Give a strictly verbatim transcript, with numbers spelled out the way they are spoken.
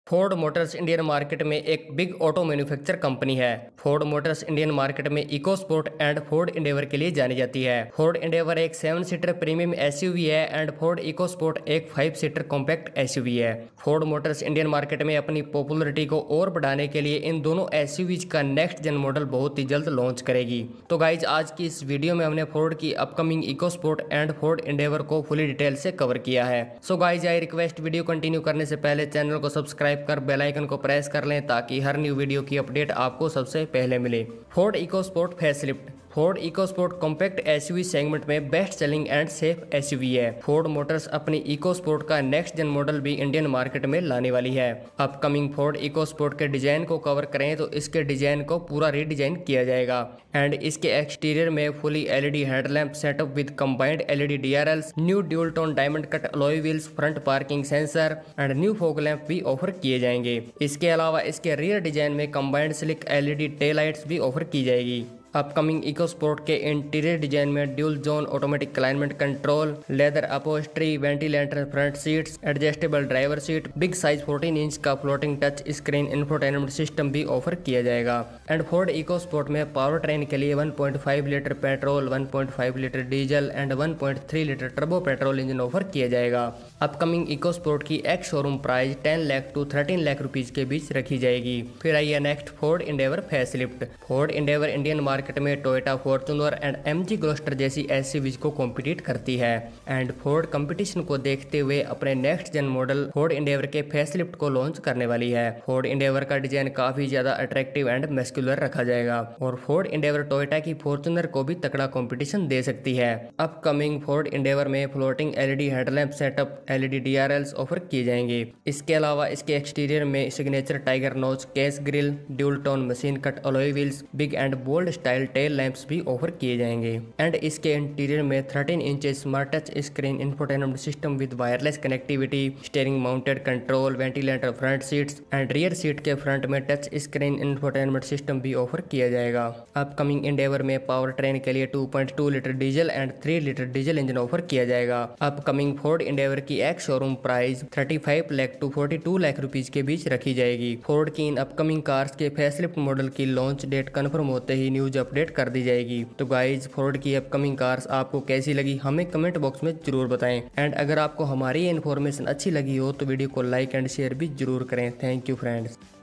Ford Motors Indian market में एक big auto manufacture company है। फोर्ड मोटर्स इंडियन मार्केट में EcoSport and Ford Endeavour के लिए जानी जाती है। फोर्ड इंडेवर एक सेवन सीटर प्रीमियम एसयूवी है एंड फोर्ड इको स्पोर्ट एक फाइव सीटर कॉम्पैक्ट एसयूवी है। फोर्ड मोटर्स इंडियन मार्केट में अपनी पॉपुलरिटी को और बढ़ाने के लिए इन दोनों एसयूवीज का नेक्स्ट जन मॉडल बहुत ही जल्द लॉन्च करेगी। तो गाइज आज की इस वीडियो में हमने फोर्ड की upcoming EcoSport and Ford Endeavour को फुली डिटेल से कवर किया है। So guys I request video continue करने से पहले चैनल को सब्सक्राइब कर बेल आइकन को प्रेस कर लें ताकि हर न्यू वीडियो की अपडेट आपको सबसे पहले मिले। Ford EcoSport facelift. Ford EcoSport compact SUV segment में best selling and safe SUV है। फोर्ड मोटर्स अपनी इको स्पोर्ट का नेक्स्ट जन मॉडल भी इंडियन मार्केट में लाने वाली है। अपकमिंग फोर्ड इको स्पोर्ट के डिजाइन को कवर करें तो इसके डिजाइन को पूरा रीडिजाइन किया जाएगा एंड इसके एक्सटीरियर में fully LED headlamp setup with combined LED DRLs, new dual tone diamond cut alloy wheels, front parking sensor and new fog lamp भी ऑफर किए जाएंगे। इसके अलावा इसके रियर डिजाइन में combined sleek LED tail lights भी offer की जाएगी। अपकमिंग इको स्पोर्ट के इंटीरियर डिजाइन में dual zone automatic climate control, leather upholstery, ventilator front seats, adjustable driver seat, big size fourteen inch का floating touch screen infotainment system भी offer किया जाएगा। And Ford EcoSport में power train के लिए one point five litre petrol, one point five litre diesel and one point three litre turbo petrol engine offer किया जाएगा। Upcoming EcoSport की ex showroom price ten lakh to thirteen lakh rupees के बीच रखी जाएगी। फिर आइए next Ford Endeavour facelift. Ford Endeavour Indian market में Toyota Fortuner and MG Gloster जैसी एसयूवीज को कॉम्पिटिट करती है एंड फोर्ड कंपटीशन को देखते हुए अपने next gen model Ford Endeavour के फेसलिफ्ट को लॉन्च करने वाली है। फोर्ड इंडेवर का डिजाइन काफी ज्यादा अट्रैक्टिव एंड मस्कुलर रखा जाएगा और फोर्ड इंडेवर टोयोटा की फॉर्च्यूनर को भी तगड़ा कंपटीशन दे सकती है। अपकमिंग फोर्ड इंडेवर में floating LED headlamp setup, LED DRLs offer किए जाएंगे। इसके अलावा इसके एक्सटीरियर में signature tiger notch case grille, dual tone machine cut alloy wheels, big and bold style tail lamps भी ऑफर किए जाएंगे एंड इसके इंटीरियर में thirteen inches smart touch screen infotainment system with wireless connectivity, steering mounted control, ventilator front seats and rear seat के front में touch screen infotainment system भी offer किया जाएगा। अपकमिंग इंडेवर में पावर ट्रेन के लिए two point two litre diesel and three litre diesel engine offer किया जाएगा। अपकमिंग फोर्ड इंडेवर की ex showroom price thirty five lakh to forty two lakh rupees के बीच रखी जाएगी। फोर्ड की इन अपकमिंग कार्स के फेसलिफ्ट मॉडल की लॉन्च डेट कंफर्म होते ही न्यूज अपडेट कर दी जाएगी। तो गाइज फोर्ड की अपकमिंग कार्स आपको कैसी लगी हमें कमेंट बॉक्स में जरूर बताएं एंड अगर आपको हमारी ये इन्फॉर्मेशन अच्छी लगी हो तो वीडियो को लाइक एंड शेयर भी जरूर करें। Thank you friends.